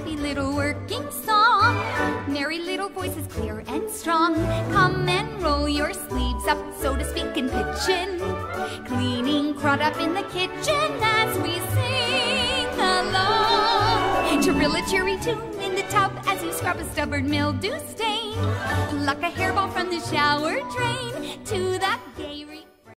happy little working song. Merry little voices, clear and strong. Come and roll your sleeves up, so to speak, and pitch in. Cleaning crud up in the kitchen as we sing along. Trill-a-cheery tune in the tub as you scrub a stubborn mildew stain. Pluck a hairball from the shower drain to that gay